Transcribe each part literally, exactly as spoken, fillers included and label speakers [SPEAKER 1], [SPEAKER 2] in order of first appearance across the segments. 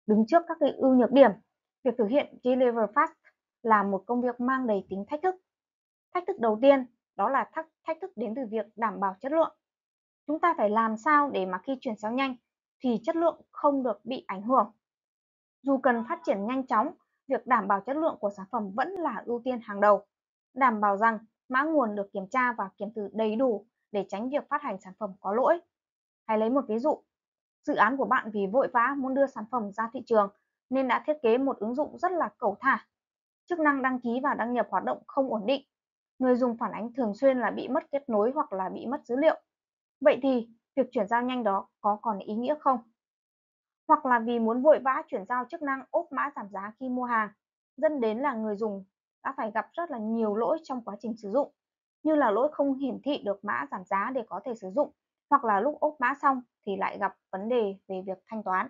[SPEAKER 1] Đứng trước các cái ưu nhược điểm, việc thực hiện Deliver Fast là một công việc mang đầy tính thách thức. Thách thức đầu tiên đó là thách, thách thức đến từ việc đảm bảo chất lượng. Chúng ta phải làm sao để mà khi chuyển giao nhanh thì chất lượng không được bị ảnh hưởng. Dù cần phát triển nhanh chóng, việc đảm bảo chất lượng của sản phẩm vẫn là ưu tiên hàng đầu. Đảm bảo rằng mã nguồn được kiểm tra và kiểm thử đầy đủ để tránh việc phát hành sản phẩm có lỗi. Hãy lấy một ví dụ. Dự án của bạn vì vội vã muốn đưa sản phẩm ra thị trường nên đã thiết kế một ứng dụng rất là cẩu thả. Chức năng đăng ký và đăng nhập hoạt động không ổn định. Người dùng phản ánh thường xuyên là bị mất kết nối hoặc là bị mất dữ liệu. Vậy thì việc chuyển giao nhanh đó có còn ý nghĩa không? Hoặc là vì muốn vội vã chuyển giao chức năng ốp mã giảm giá khi mua hàng, dẫn đến là người dùng đã phải gặp rất là nhiều lỗi trong quá trình sử dụng, như là lỗi không hiển thị được mã giảm giá để có thể sử dụng, hoặc là lúc ốp mã xong thì lại gặp vấn đề về việc thanh toán.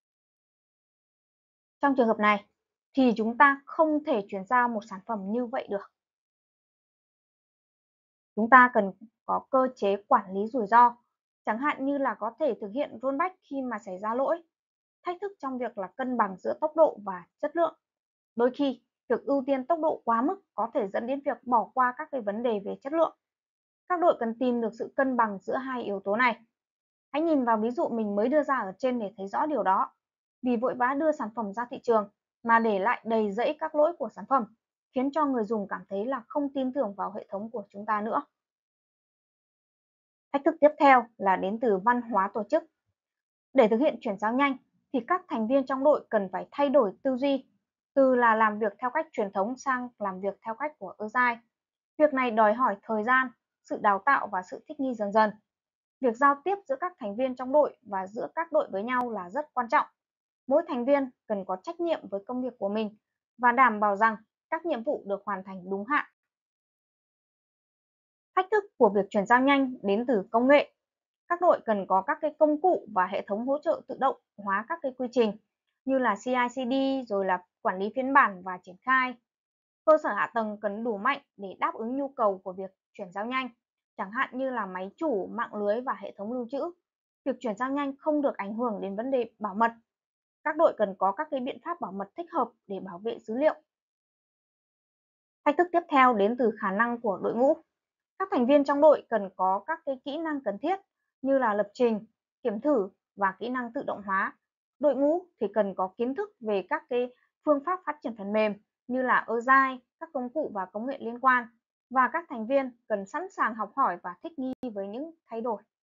[SPEAKER 1] Trong trường hợp này thì chúng ta không thể chuyển giao một sản phẩm như vậy được. Chúng ta cần có cơ chế quản lý rủi ro, chẳng hạn như là có thể thực hiện rollback khi mà xảy ra lỗi. Thách thức trong việc là cân bằng giữa tốc độ và chất lượng. Đôi khi, việc ưu tiên tốc độ quá mức có thể dẫn đến việc bỏ qua các cái vấn đề về chất lượng. Các đội cần tìm được sự cân bằng giữa hai yếu tố này. Hãy nhìn vào ví dụ mình mới đưa ra ở trên để thấy rõ điều đó. Vì vội vã đưa sản phẩm ra thị trường mà để lại đầy rẫy các lỗi của sản phẩm, khiến cho người dùng cảm thấy là không tin tưởng vào hệ thống của chúng ta nữa. Thách thức tiếp theo là đến từ văn hóa tổ chức. Để thực hiện chuyển giao nhanh thì các thành viên trong đội cần phải thay đổi tư duy, từ là làm việc theo cách truyền thống sang làm việc theo cách của Agile. Việc này đòi hỏi thời gian, sự đào tạo và sự thích nghi dần dần. Việc giao tiếp giữa các thành viên trong đội và giữa các đội với nhau là rất quan trọng. Mỗi thành viên cần có trách nhiệm với công việc của mình và đảm bảo rằng các nhiệm vụ được hoàn thành đúng hạn. Thách thức của việc chuyển giao nhanh đến từ công nghệ. Các đội cần có các cái công cụ và hệ thống hỗ trợ tự động hóa các cái quy trình như là xê i xê đê rồi là quản lý phiên bản và triển khai. Cơ sở hạ tầng cần đủ mạnh để đáp ứng nhu cầu của việc chuyển giao nhanh, chẳng hạn như là máy chủ, mạng lưới và hệ thống lưu trữ. Việc chuyển giao nhanh không được ảnh hưởng đến vấn đề bảo mật. Các đội cần có các cái biện pháp bảo mật thích hợp để bảo vệ dữ liệu. Thách thức tiếp theo đến từ khả năng của đội ngũ. Các thành viên trong đội cần có các cái kỹ năng cần thiết như là lập trình, kiểm thử và kỹ năng tự động hóa. Đội ngũ thì cần có kiến thức về các cái phương pháp phát triển phần mềm như là Agile, các công cụ và công nghệ liên quan, và các thành viên cần sẵn sàng học hỏi và thích nghi với những thay đổi.